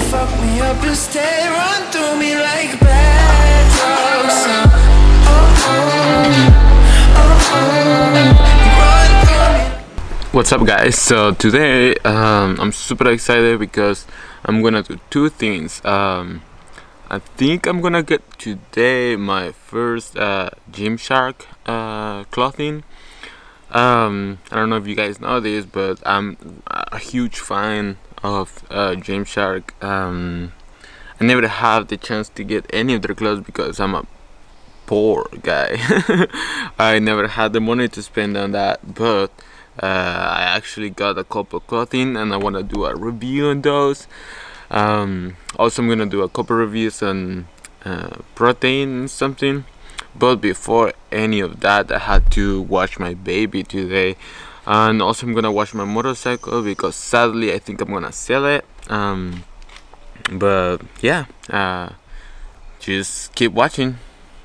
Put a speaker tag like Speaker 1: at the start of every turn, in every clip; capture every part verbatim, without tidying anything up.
Speaker 1: fuck me up instead, run through me like bad drugs. Oh, oh, oh, oh. You run through me.
Speaker 2: What's up, guys? So today um, I'm super excited because I'm gonna do two things. um, I think I'm gonna get today my first uh, Gymshark uh, clothing. um, I don't know if you guys know this, but I'm a huge fan of uh, Gymshark. um, I never have the chance to get any of their clothes because I'm a poor guy. I never had the money to spend on that, but Uh, I actually got a couple clothing and I want to do a review on those. Um, also, I'm gonna do a couple reviews on uh, protein and something. But before any of that, I had to wash my baby today, and also I'm gonna wash my motorcycle because sadly I think I'm gonna sell it. Um, but yeah, uh, just keep watching.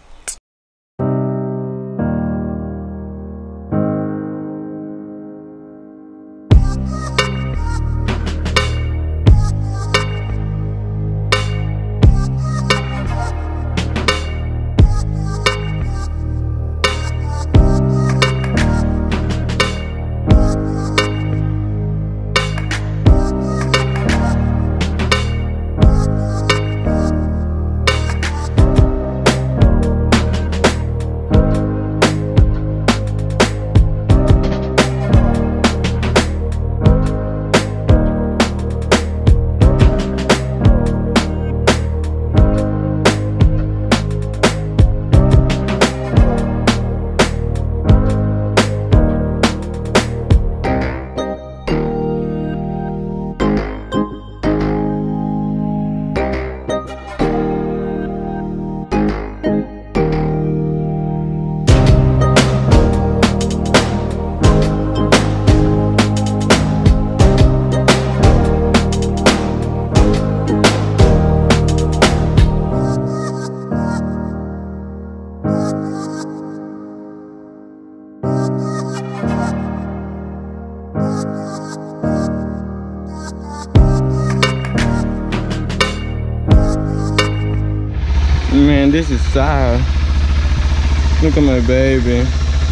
Speaker 2: Man, this is sad. Look at my baby.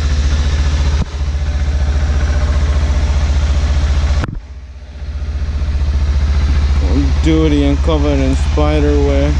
Speaker 2: Dirty and covered in spider web.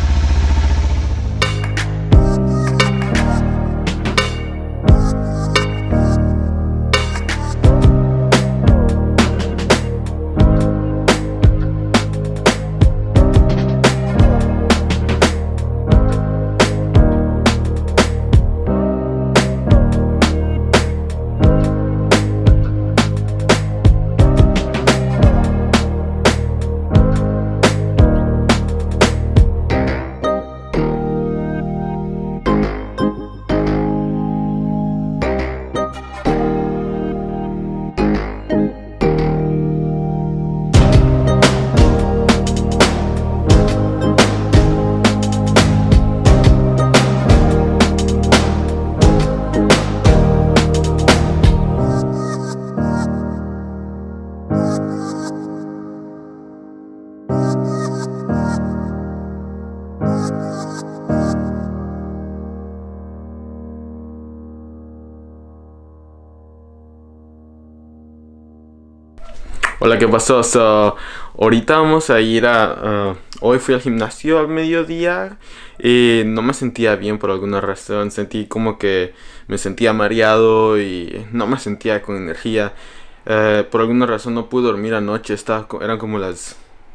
Speaker 2: Hola, ¿qué pasó? So, ahorita vamos a ir a... Uh, hoy fui al gimnasio al mediodía y no me sentía bien por alguna razón. Sentí como que me sentía mareado y no me sentía con energía. Uh, por alguna razón no pude dormir anoche. Estaba, eran como las...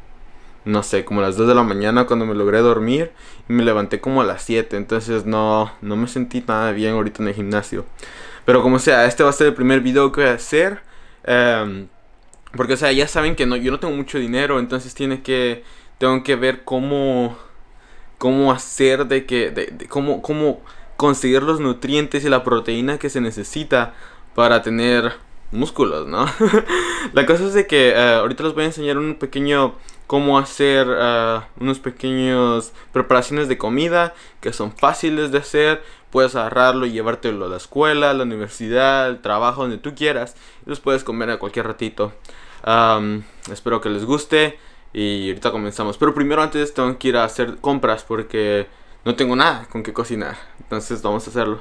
Speaker 2: No sé, como las dos de la mañana cuando me logré dormir. Y me levanté como a las siete. Entonces no, no me sentí nada bien ahorita en el gimnasio. Pero como sea, este va a ser el primer video que voy a hacer. Um, Porque, o sea, ya saben que no, yo no tengo mucho dinero, entonces tiene que, tengo que ver cómo, cómo hacer de que, de, de cómo, cómo conseguir los nutrientes y la proteína que se necesita para tener músculos, ¿no? La cosa es de que uh, ahorita les voy a enseñar un pequeño, cómo hacer uh, unos pequeños preparaciones de comida que son fáciles de hacer. Puedes agarrarlo y llevártelo a la escuela, a la universidad, al trabajo, donde tú quieras, y los puedes comer a cualquier ratito. Um, espero que les guste y ahorita comenzamos. Pero primero, antes tengo que ir a hacer compras porque no tengo nada con qué cocinar. Entonces vamos a hacerlo.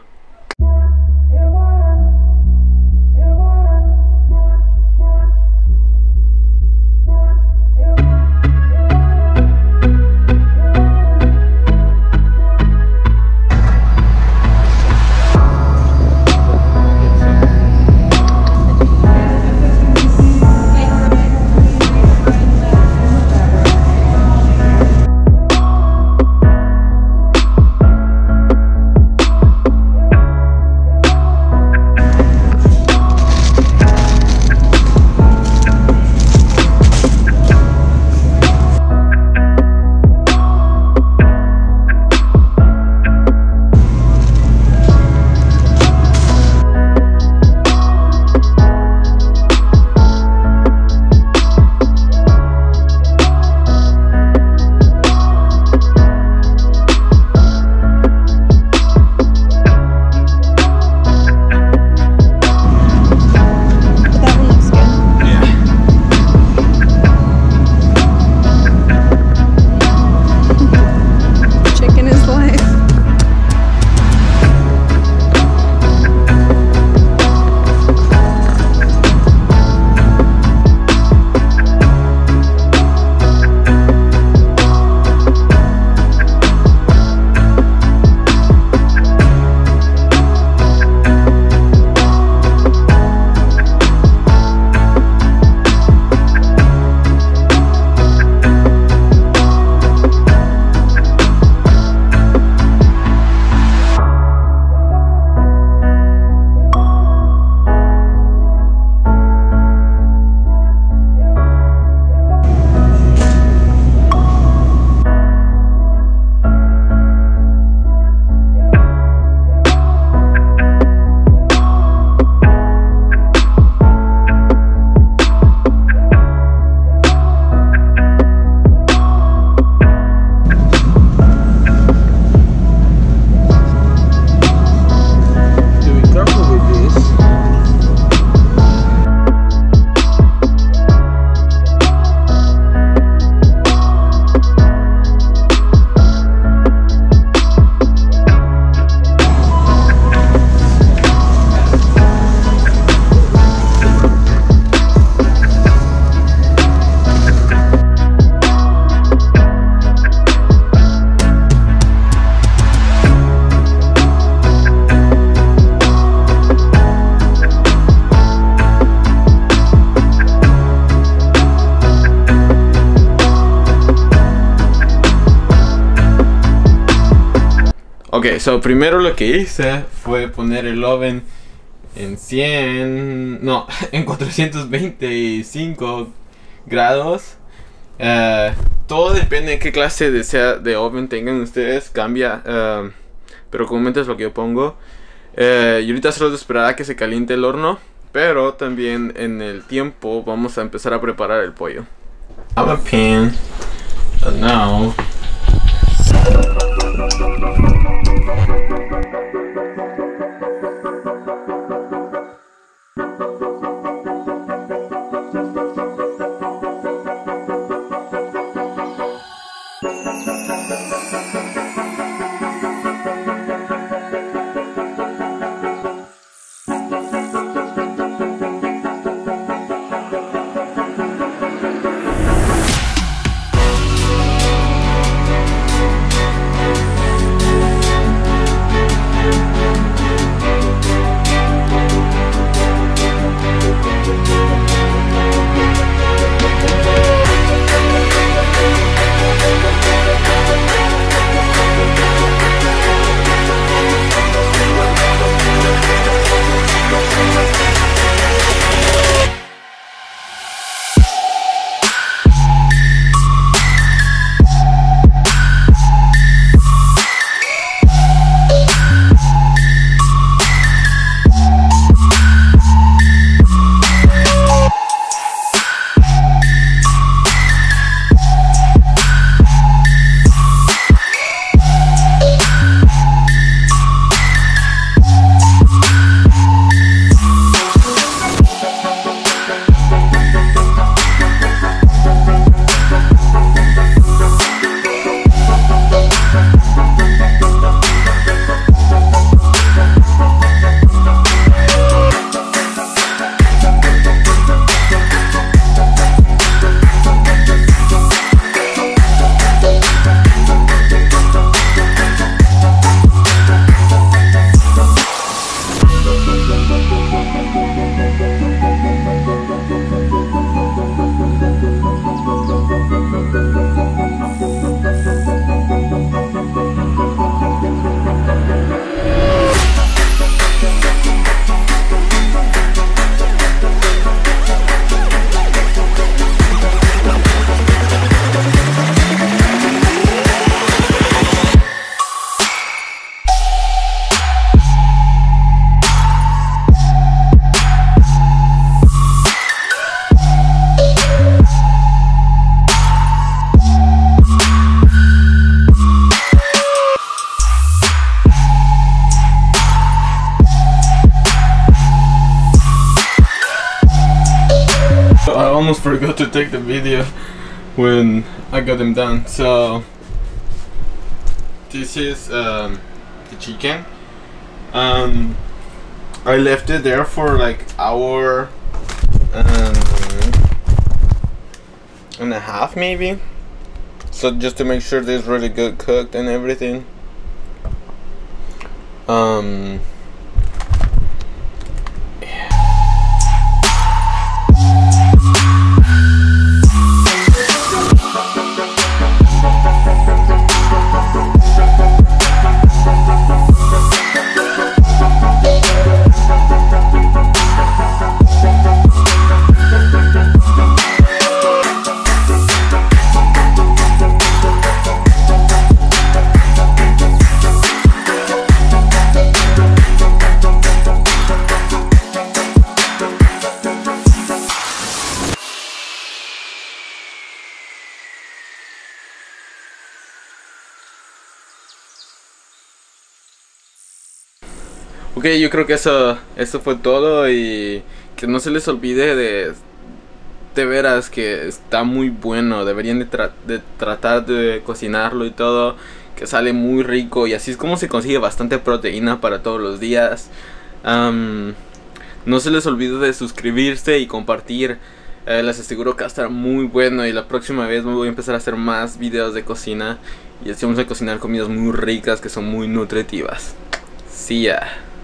Speaker 2: Ok, so primero lo que hice fue poner el oven en cien, no, en cuatrocientos veinticinco grados. Uh, todo depende de qué clase de, sea, de oven tengan ustedes, cambia, uh, pero comúnmente es lo que yo pongo. Uh, y ahorita solo esperar a que se caliente el horno, pero también en el tiempo vamos a empezar a preparar el pollo. I have a pan, so now almost forgot to take the video when I got them done. So this is um, the chicken. Um, I left it there for like hour um, and a half maybe. So just to make sure this is really good cooked and everything. Um. Ok, yo creo que eso, eso fue todo y que no se les olvide de, de veras que está muy bueno. Deberían de, tra de tratar de cocinarlo y todo, que sale muy rico y así es como se consigue bastante proteína para todos los días. Um, no se les olvide de suscribirse y compartir. Eh, les aseguro que va a estar muy bueno y la próxima vez me voy a empezar a hacer más videos de cocina y así vamos a cocinar comidas muy ricas que son muy nutritivas. See ya.